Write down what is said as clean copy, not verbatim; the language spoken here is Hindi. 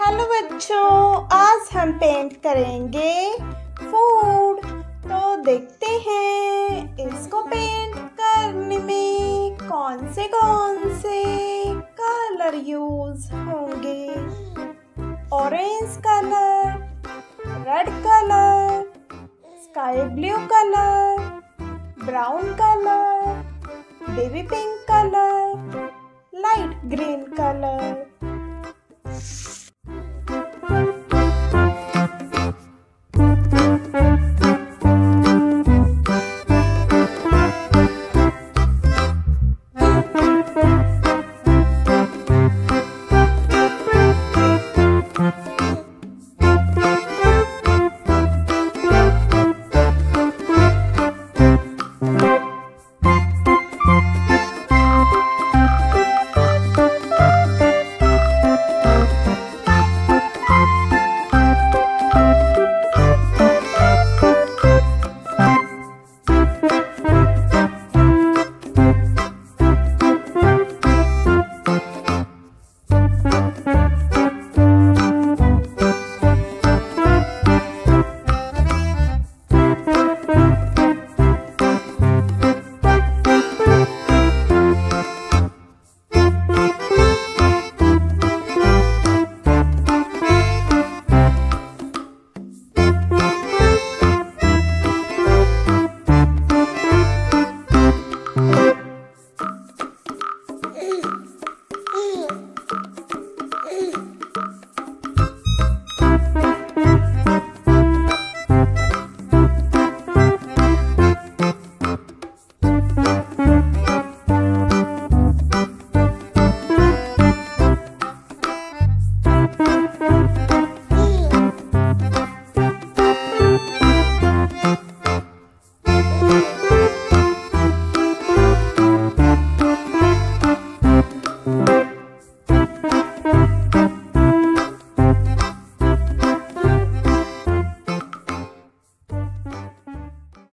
हेलो बच्चों, आज हम पेंट करेंगे फूड। तो देखते हैं इसको पेंट करने में कौन से कलर यूज होंगे। Orange colour, red colour, sky blue colour, brown colour, baby pink colour, light green colour.